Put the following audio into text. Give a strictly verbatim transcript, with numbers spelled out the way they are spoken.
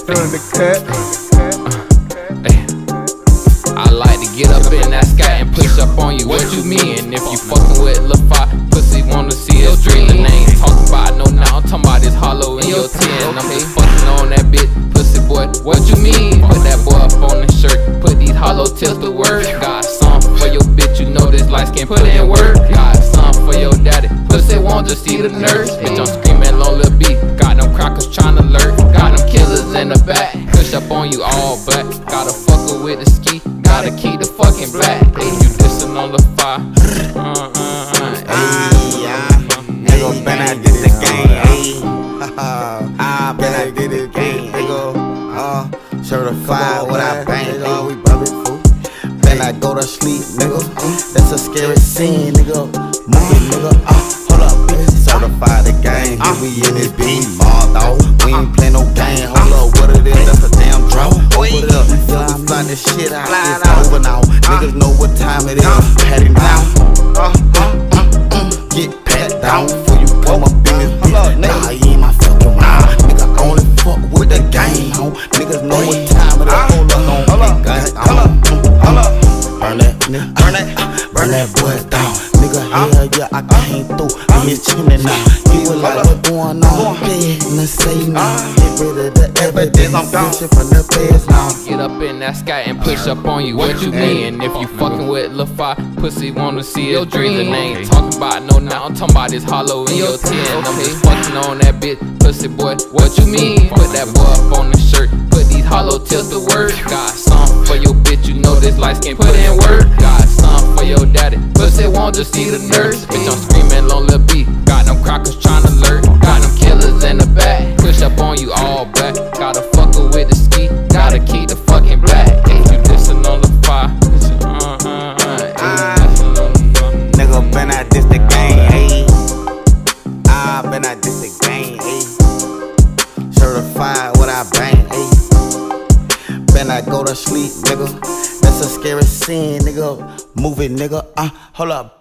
Doing the cut. I like to get up in that sky and push up on you. What you mean? If you fucking with Lil Fi, pussy wanna see his dream. And I ain't talking about no now, I'm talking about this hollow in your tin. I'm just fucking on that bitch, pussy boy. What you mean? Put that boy up on the shirt, put these hollow tips to work. Got some for your bitch, you know this light skin, put in work. Got some for your daddy, pussy won't just see the nurse. Bitch, I'm screaming low Lil B, got them crackers tryna lurk. Got them killers in the back, push up on you all but gotta fuck her with the ski. Gotta keep the fucking black. Hey, you dissing on the fire. Uh, uh, uh, hey, yeah. Nigga, been I did the game, ayy. I been I did the game, nigga. Uh, certified what I bang, nigga. We bubble fool. Then I go to sleep, nigga. That's a scary scene, nigga. Moving, nigga. Uh, hold up, bitch. Certified the game. Here we in this beat, ball dog. We ain't play no game. Hold up, what it is? That's a damn drop. Hold it up. Fly this shit out, it's over now. Niggas know what time it is. Pat it down, uh, uh, uh, uh. Get pat down before you come up in this bitch. Nah, you ain't my fucking round. Nigga only fuck with the game, ho. Niggas know what time it is. Hold up, hold up, hold up, hold up. Burn that, nigga, burn that, burn that boy down. Nigga, hell yeah, I came through. I'm his chimney now. You was like, what going on? Let's say now. Get rid of the evidence. I'm gone from the past now. Get up in that sky and push up on you. What you mean? If you fucking with Lil Fi, pussy wanna see your dreams. And I ain't talking about no now, I'm talking about this hollow in your tin. I'm just fucking on that bitch, pussy boy. What you mean? Put that boy up on the shirt, put these hollow tips to work. Got some for your bitch, you know this light skin, put in work. Got some for your daddy, pussy won't just see the nurse. Bitch, I'm screaming low Lil B, got them crackers tryna lurk. Got them killers in the back, push up on you all back. Gotta fuck her with the ski, gotta keep the fucking black. Hey, you dissing on the fire. Uh, uh, uh, uh, nigga, been I diss the game, ayy. I been I diss the game, ayy. Certified what I bang, ayy. Been I go to sleep, nigga. That's a scary scene, nigga. Move it, nigga. Uh, hold up.